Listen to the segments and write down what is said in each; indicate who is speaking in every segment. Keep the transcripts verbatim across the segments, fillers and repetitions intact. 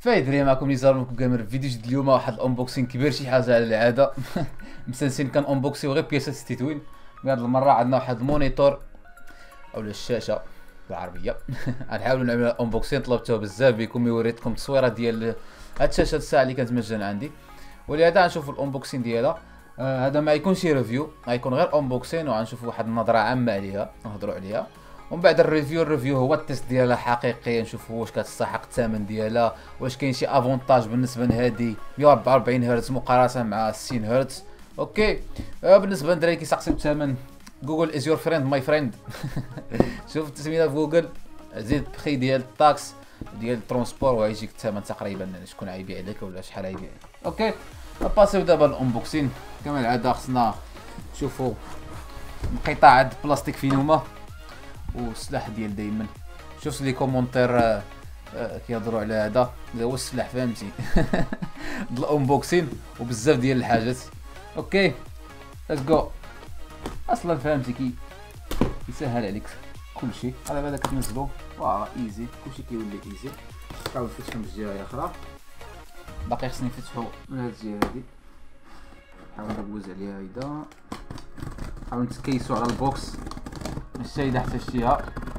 Speaker 1: فايدري معكم نزار منكم كامل في فيديو جديد اليوم. واحد الانبوكسين كبير شي حاجه على العاده. مسنسين كان انبوكسيو غير بياسات تيتوين، مي هاد المره عندنا واحد المونيتور اولا الشاشه بالعربيه. غنحاولوا نعملوا انبوكسين طلبتوه بزاف بكم يوريتكم تصويره ديال هاد الشاشه الساعه اللي كانت مجانا عندي، ولهذا غنشوفوا الانبوكسين ديالها. آه هذا ما يكونش ريفيو، غيكون غير انبوكسين وغنشوفوا واحد النظره عامه عليها نهضروا عليها، ومن بعد الريفيو الريفيو هو التيست ديالها حقيقي، نشوفوا واش كتستحق الثمن ديالها، واش كاين شي افونتاج بالنسبه لهذه مية وأربعة وأربعين هرتز مقارنه مع ستين هرتز. اوكي آه بالنسبه للدراري كيسقسيو الثمن، جوجل از يور فريند ماي فريند. شوف التسميه في جوجل، زيد بخي ديال الطاكس ديال الترونسبور وغيجيك الثمن تقريبا شكون غيبيع لك ولا شحال غيبيع. اوكي نباسيو دابا الانبوكسين. كما العاده خصنا نشوفوا انقطاع هاد البلاستيك فين هما والسلاح ديال دايما. شوف لي كومونتير آه آه كيهضروا على هذا هذا هو السلاح فهمتي. د الانبوكسين وبزاف ديال الحاجات. اوكي ليتس جو. اصلا فهمتي كي يسهل عليك كلشي، على بالك كتنزلو واه ايزي، كلشي كيولي ايزي. نحاول نفتحو من الجهه الاخرى، باقي خصني نفتحو من هاد الجهه هادي، نحاول ندوز عليها هيدا، نحاول نتكيسو على البوكس مش سايده حتى شتيها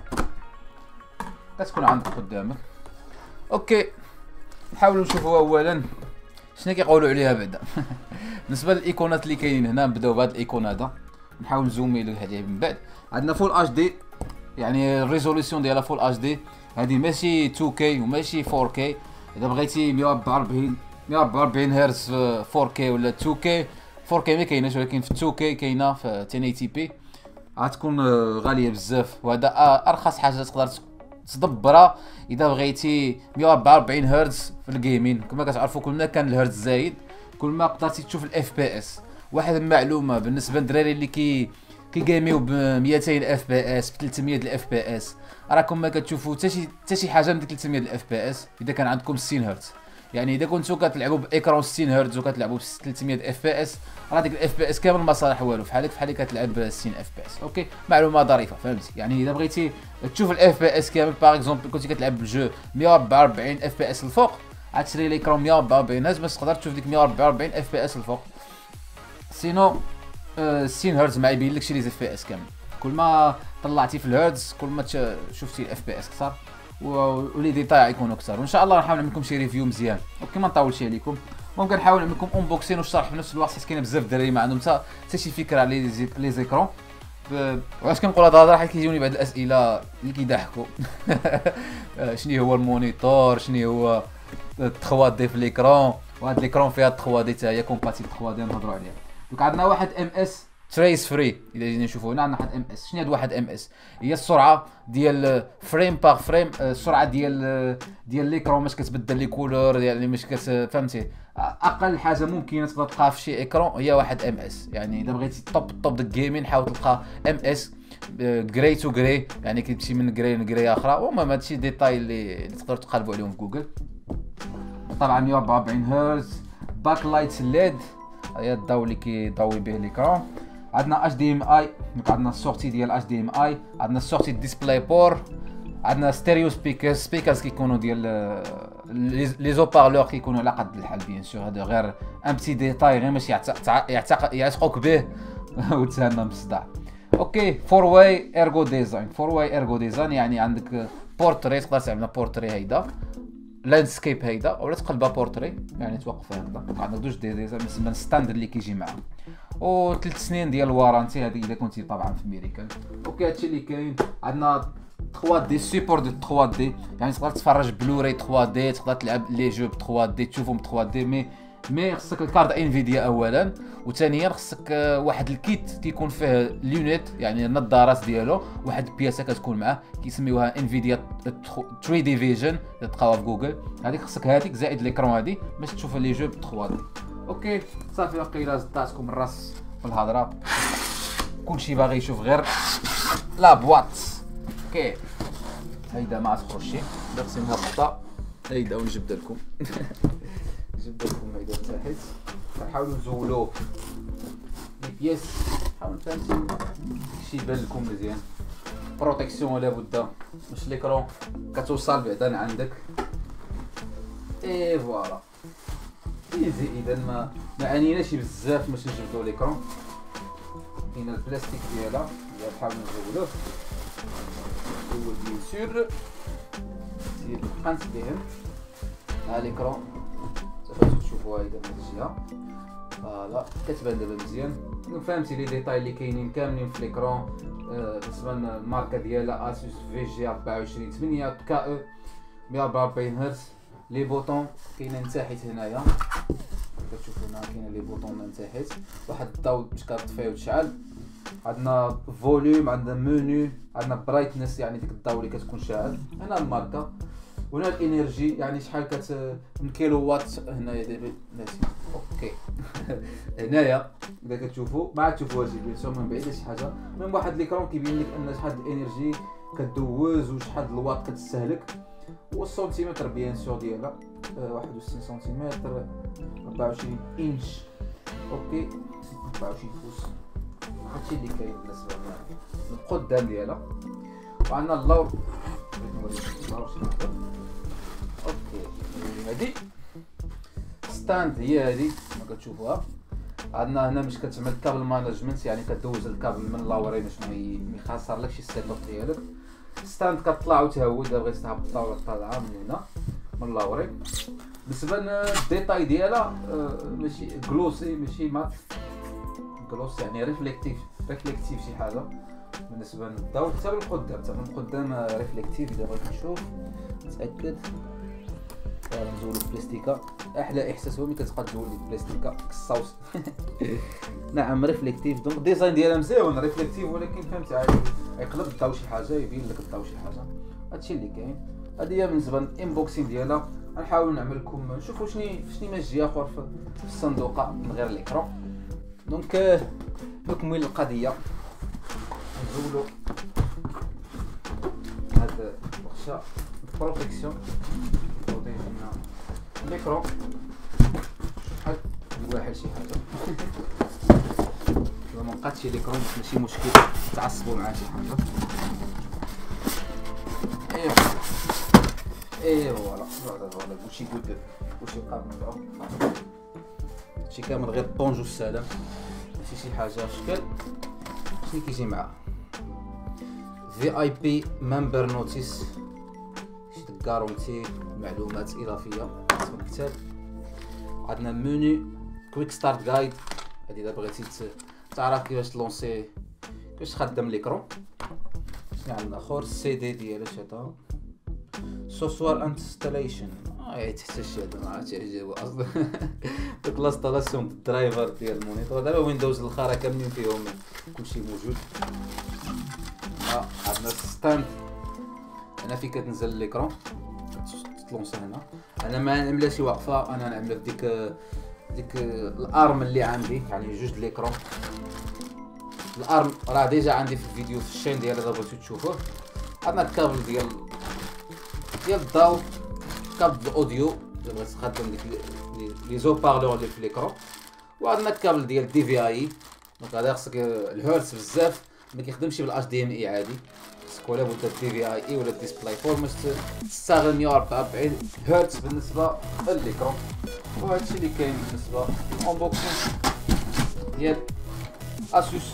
Speaker 1: كتكون عندك قدامك. اوكي نحاولوا نشوفوا اولا شنو كيقولوا عليها بعدا. بالنسبه للايقونات اللي كاينين هنا، نبداو بهذا الايقون هذا، نحاول نزومي له عليه من بعد. عندنا فول اتش دي، يعني الريزوليسيون ديالها فول اتش دي، هذه ماشي تو كي وماشي فور كي. اذا بغيتي مية وأربعة وأربعين مية وأربعة وأربعين هرتز في فور كي ولا تو كي، فور كي ما كايناش ولكن في تو كي كاينه في ألف وثمانين بي، غتكون غاليه بزاف، وهذا ارخص حاجه تقدر تدبرها اذا بغيتي مية وأربعة وأربعين هرتز في الجيمين. كما كتعرفوا كل ما كان الهرتز زايد كل ما قدرتي تشوف الاف بي اس. واحد المعلومه بالنسبه للدراري اللي كي كيجيميو ب مئتين اف بي اس ب ثلاثمية الاف بي اس، راكم ما كتشوفوا حتى شي حتى شي حاجه من ديك ثلاثمية الاف بي اس اذا كان عندكم ستين هرتز. يعني اذا كنتو كتلعبوا باكران ستين هرتز وكتلعبوا ب ثلاثمية اف بي اس، راه ديك الاف بي اس كامل ما صالح والو، فحالك فحال اللي كتلعب ب ستين اف بي اس. اوكي معلومه ظريفه فهمتي. يعني اذا بغيتي تشوف الاف بي اس كامل، باغ اكزومبل كنتي كتلعب بالجو مية وأربعة وأربعين اف بي اس الفوق، غتشري ليكرون مية وأربعة وأربعين هرتز باش تقدر تشوف ديك مية وأربعة وأربعين اف بي اس الفوق. سينو ستين هرتز ما يبين لكش لي اف بي اس كامل. كل ما طلعتي في الهرتز كل ما شفتي الاف بي اس اكثر ولي ديتاي يكونوا اكثر. وان شاء الله نحاول نعمل لكم شي ريفيو مزيان. اوكي ما نطولش عليكم، ممكن نحاول نعمل لكم انبوكسين وشرح في نفس الوقت، حيت كاين بزاف الدراري ما عندهم حتى حتى شي فكره على لي زيكرون. وعلاش كنقول هاد الهضره؟ حيت كيجيوني بعض الاسئله اللي كيضحكوا. شنو هو المونيتور، شنو هو ثري دي في ليكرون، وهاد ليكرون فيها ثري دي حتى هي كومباتيبل ثري دي نهضروا عليها. دوك عندنا واحد ام اس تريس فري. اذا جينا نشوفوا هنا عندنا واحد ام اس. شنو هاد واحد ام اس؟ هي السرعه ديال فريم باغ فريم، السرعه ديال ديال ليكرون ماش كتبدل لي كولور، يعني ماش كتفهمتي اقل حاجه ممكنه تقدر تلقاها في شي اكرون هي واحد ام اس. يعني اذا بغيتي توب توب ديال الجيمين حاول تلقى ام اس جراي تو جراي، يعني كتمشي من جراي لجراي اخرى. المهم هادشي ديتاي اللي تقدروا تقلبوا عليهم في جوجل. طبعا مية وأربعة وأربعين هرتز، باك لايت ليد هي الضوء اللي كيضوي به ليكرون. عندنا اتش دي ام اي، عندنا السورتي ديال اتش دي ام اي، عندنا السورتي ديسبلاي بور، عندنا ستيريو سبيكرز. سبيكرز كيكونوا ديال لي زو بارلور كيكونوا على قد الحال بيان سور. هذا غير ان بتي ديتاي غير باش يعتق يعتقوك به وتهنى من الصداع. اوكي فور واي ايرغو ديزاين. فور واي ايرغو ديزاين يعني عندك بورتري، تقدر تعمل بورتري هيدا، لاندسكيب هيدا، ولا تقلبها بورتري يعني توقف هكذا. عندك دوج دي ديزاين بالنسبه للستاندرد اللي كيجي معاه، و ثلاث سنين ديال الوارانتي هذه اذا كنتي طبعا في امريكان. اوكي هادشي اللي كاين. عندنا ثري دي سيبور دو ثري دي، يعني تقدر تفرج بلوراي ثري دي، تقدر تلعب لي جو ب ثري دي تشوفهم ب ثري دي. مي مي خصك الكارد انفيديا اولا، وثانيا خصك واحد الكيت كيكون فيه لونيت يعني النظارات ديالو، واحد البياسه كتكون معاه كيسميوها انفيديا ثري دي فيجن، تلقاوها في جوجل. هذيك خصك هذيك زائد ليكرون هذه باش تشوف لي جو ب ثري دي. اوكي صافي وقيلا زدتكم الراس في الهضره، كلشي باغي يشوف غير لا بواط. اوكي هيدا ما تخرجش، خصني نهبطها هيدا ونجبد لكم. نجبد لكم هيدا لتحت، نحاولوا نزولوا لي بياس، حاولوا فهمتي داكشي يبان لكم مزيان. بروتيكسيون لابد باش ليكرون كتوصل بعدا عندك اي فوالا ايزي. اذا ما ما عانيناش بزاف باش نجبدو ليكرون. كاين البلاستيك ديالها اللي نحاول نزولوه اول بيان سور سير القنت ديالهم. ها ليكرون تقدروا تشوفوها اذا من الجهه فوالا كتبان دابا مزيان. فهمتي لي ديتاي اللي كاينين كاملين في ليكرون. آه بالنسبه للماركه ديالها اسوس في جي أربعة وعشرين ثمانية كا او مية وأربعة وأربعين هرتز. لي بوطون كاينه من تحت هنايا كتشوفوا هنا كاينه لي بوطون من تحت واحد الضوء باش كتطفي وتشعل. عندنا فوليوم عندنا منيو عندنا برايتنس يعني ديك الضوء اللي كتكون شاعل. هنا الماركه وهنا الانرجي يعني شحال كت من كيلو وات. هنايا دابا ناسي اوكي هنايا اذا كتشوفوا ما عاد تشوفوها شي بيان سور من بعيد شي حاجه من واحد ليكرون كيبين لك ان شحال الانرجي كدوز وشحال الواط كتستهلك. والسنتيمتر بيان سور ديالها واحد وستين سنتيمتر أربعة وعشرين انش اوكي أربعة وعشرين فوس. هادشي اللي كاين بالنسبه للقدام ديالها. وعندنا اللور بغيت نوريكم اللور شنو هو. اوكي هادي ستاند هي هادي ما كتشوفوها. عندنا هنا باش كتعمل كابل مانجمنت يعني كدوز الكابل من اللورين باش ما يخسرلكش السيت اب ديالك. ستاند كطلع وتهود الا بغيتي تهبط الطاوله طالعه من هنا من اللوري. بالنسبه للديتاي ديالها ماشي جلوسي ماشي مات جلوس يعني ريفليكتيف ريفليكتيف شي حاجه بالنسبه للضوء. حتى من القدام حتى من القدام ريفليكتيف اذا بغيت تشوف تاكد. نزولو البلاستيكا احلى احساس هو ملي كتبقى تزول لي البلاستيكا الصوص نعم ريفليكتيف. دونك الديزاين ديالها مزيان ريفليكتيف ولكن فهمتي عادي يقلب الضوء شي حاجه يبين لك الضوء شي حاجه. هادشي اللي كاين. هادي هي بالنسبه للانبوكسين ديالها. غنحاول نعمل لكم نشوفوا شنو شنو ما جي اخر في الصندوقه من غير ليكرون. دونك نكمل القضيه نزولو هاد الخشا بروتيكسيون بروتيجي لنا ليكرون شحال واحد شي حاجه ما نقادش شي ليكرون ماشي مشكل تعصبوا مع شي حاجه. ايوا ايوا فوالا فوالا فوالا كلشي كود كلشي بقى من هادشي كامل غير طونج والسلام ماشي شي حاجه شكل. شنو كيجي معاه في اي بي ممبر نوتيس شي كارونتي معلومات اضافيه اسم الكتاب. عندنا منيو كويك ستارت جايد هادي اذا بغيتي تعرف كيفاش تلونسي كيفاش تخدم ليكرون. شنو عندنا اخر السي دي ديالو هذا سوفتوير انستاليشن اه حتى شي هذا ما عرفتش على جاوب اصلا ديك لاستالاسيون بالدرايفر ديال المونيتور. دابا ويندوز الاخرى كاملين فيهم كلشي موجود. ها عندنا ستاند هنا فين كتنزل ليكرون تلونسي هنا. انا ما نعملهاش واقفه انا نعملها بديك ديك الارم اللي عندي يعني جوج ليكرون. الارم راه ديجا عندي في الفيديو في الشين ديالي اذا بغيتو تشوفوه. عندنا الكابل ديال ديال الضوء كابل الاوديو اذا بغيت تخدم ديك لي زو بارلور اللي في ليكرون. وعندنا الكابل ديال دي في اي دونك هذا خصك الهيرتز بزاف ما كيخدمش بالاتش دي ام اي عادي خصك ولا بد دي في اي اي ولا ديسبلاي فور باش تستغل مية وأربعة وأربعين هرتز بالنسبه لليكرون. وهادشي اللي كاين بالنسبه للانبوكسين ديال اسوس.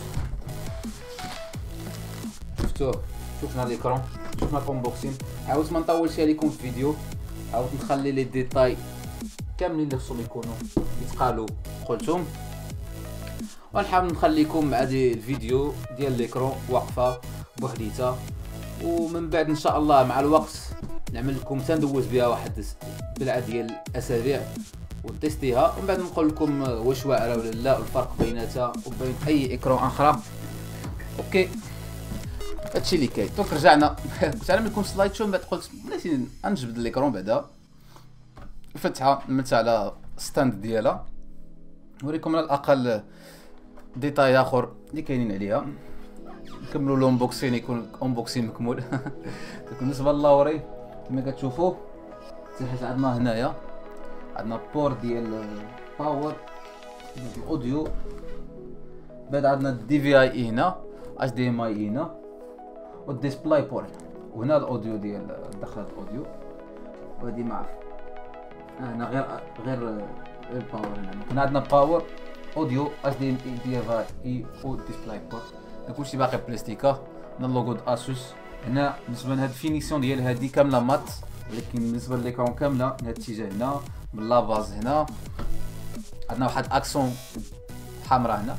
Speaker 1: شفتوه شفنا ليكرون شفنا الانبوكسين. حاولت ما نطولش عليكم في الفيديو حاولت نخلي لي ديتاي كاملين اللي خصهم يكونوا يتقالوا قلتهم. ونحاول نخليكم مع دي الفيديو ديال ليكرون واقفه بوحديتها ومن بعد ان شاء الله مع الوقت نعمل لكم تندوز بها واحد بلعه ديال الاسابيع وتيستيها ومن بعد نقول لكم واش واعره ولا لا والفرق بيناتها وبين اي اكرون اخرى. اوكي هادشي اللي كاين. دونك رجعنا كنت عامل لكم سلايد شو من بعد قلت بلاتي نجبد ليكرون بعدا فتحه نمت على ستاند ديالها نوريكم على الاقل ديتاي اخر اللي كاينين عليها. نكملوا لونبوكسين يكون انبوكسين مكمول. بالنسبه للاوري كما كتشوفوا تحت عندنا هنايا عندنا بور ديال باور الاوديو. بعد عندنا الدي في اي هنا اتش دي ام اي هنا والديسبلاي بور وهنا الاوديو ديال دخل الاوديو. وهذه مع هنا غير غير غير باور. هنا كنا عندنا باور اوديو اش دي ام اي دي اف اي او ديسبلاي بورت، كلشي باقي بلاستيكا. هنا اللوغو د اسوس. هنا بالنسبه لهاد الفينيسيون ديال هادي كامله مات، ولكن بالنسبه ليكرون كامله من هاد الاتجاه هنا من لاباز. هنا عندنا واحد اكسون حمراء هنا.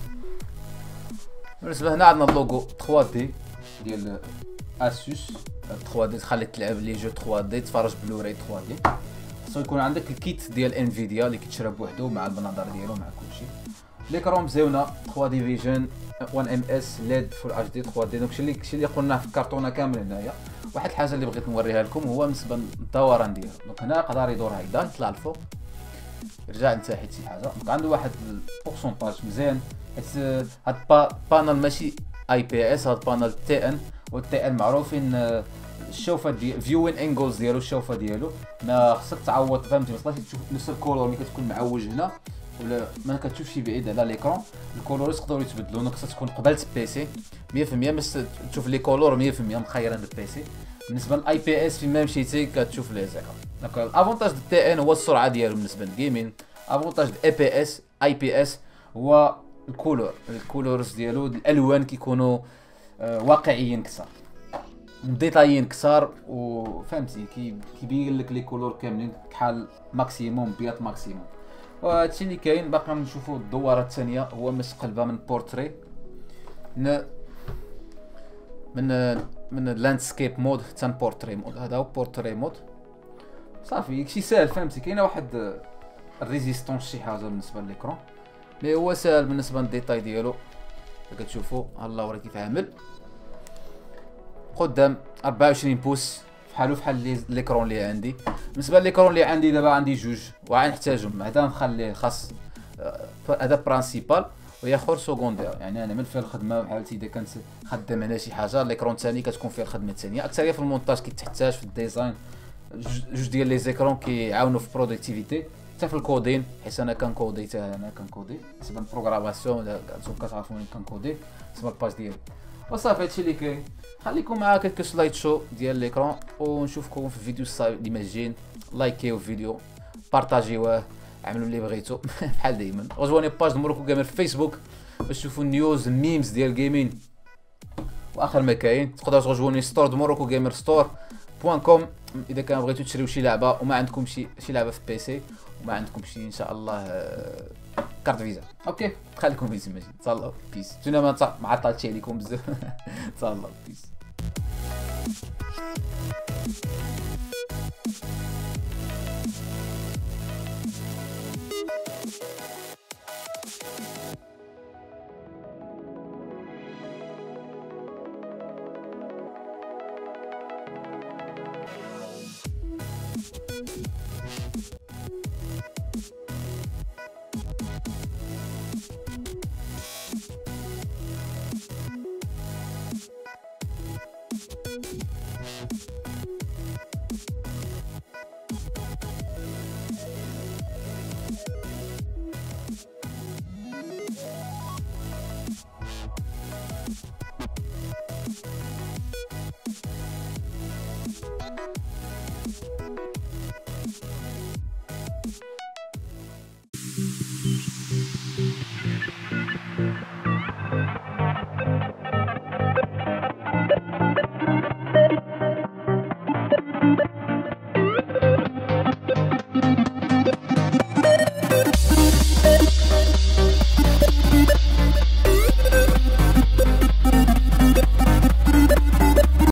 Speaker 1: بالنسبه هنا عندنا اللوغو ثري دي ديال اسوس. ثري دي تخليك تلعب لي جو ثري دي، تفرج بلوراي ثري دي. خصو يكون عندك الكيت ديال انفيديا اللي كيتشرى بوحدو مع المناظر ديالو مع كلشي. ليكرون مزيونه ثري دي فيجن وان ام اس ليد فول اتش دي ثري دي. داكشي اللي الشيء اللي قلناه في الكرتونه كامل هنايا. واحد الحاجه اللي بغيت نوريها لكم هو بالنسبه للدوران ديالو. دونك هنا يقدر يدور هكذا يطلع الفوق يرجع لتحت شي حاجه. دونك عنده واحد البورسونتاج مزيان، حيت هاد بانل ماشي اي بي اس، هاد بانل تي ان، والتي ان معروفين الشوفه ديال فيوين انجلز ديالو. الشوفه ديالو ما خصك تعوض، فهمتي؟ ما تبقاش تشوف نفس الكولور ملي كتكون معوج هنا ولا ما كتشوفش بعيد على ليكرون. الكولور يقدروا يتبدلوا، دونك خصك تكون قبلت البيسي مية في المية باش تشوف لي كولور مية في المية مخيرين بالبيسي. بالنسبه للاي بي اس فين ما مشيتي كتشوف لي زيكا. دونك الافونتاج ديال تي ان هو السرعه ديالو بالنسبه للجيمين. افونتاج ديال اي بي اس اي بي اس هو الكولور، الكولورز ديالو الالوان كيكونوا آه واقعيين كثر، ديتايين كثر، وفهمتي كيبين لك لي كولور كاملين بحال ماكسيموم بياط ماكسيموم. وهادشي اللي كاين. باقي نشوفوا الدواره الثانيه هو مستقلبه من بورتري من من من لاندسكيب مود حتى بورتري مود. هذا هو بورتري مود. صافي داكشي ساهل، فهمتي؟ كاينه واحد الريزيستونس شي حاجه بالنسبه لليكرون مي هو ساهل بالنسبه للديتاي ديالو. كتشوفوا ها الله ورا كيف عامل. قدام أربعة وعشرين بوس بحالو بحال ليكرون اللي عندي. بالنسبه لليكرون اللي عندي دابا عندي جوج وغنحتاجهم. هذا نخليه خاص، هذا برانسيبال وهي اخر سكوندير. يعني انا من فيه الخدمه بحالتي اذا كنت خدام انا شي حاجه، ليكرون ثاني كتكون فيه الخدمه الثانيه. اكثريه في المونتاج كيتحتاج في الديزاين. جوج ديال لي زيكرون كيعاونوا في برودكتيفيتي، حتى في الكودين، حيت انا كنكودي حتى انا كنكودي بالنسبه للبروغراماسيون. انتم كتعرفوني كنكودي بالنسبه للباج ديالي. وصافي هادشي اللي كاين. خليكم مع كلكو سلايد شو ديال ليكرون ونشوفكم في الفيديو اللي ماجيين. لايكيو الفيديو، بارطاجيوه، عملوا اللي بغيتو بحال دائما. رجعوني باج موروكو جيمر في فيسبوك باش تشوفوا النيوز الميمز ديال الجيمين واخر ما كاين. تقدروا ترجعوني ستور د موروكو جيمر ستور بوان كوم اذا كان بغيتو تشريو شي لعبه وما عندكم شي شي لعبه في بيسي وما عندكم شي ان شاء الله كارت فيزا. اوكي خليكم فيزا ماشي. تهلاو بيس. تنا ما معطلتش عليكم بزاف. تهلاو بيس.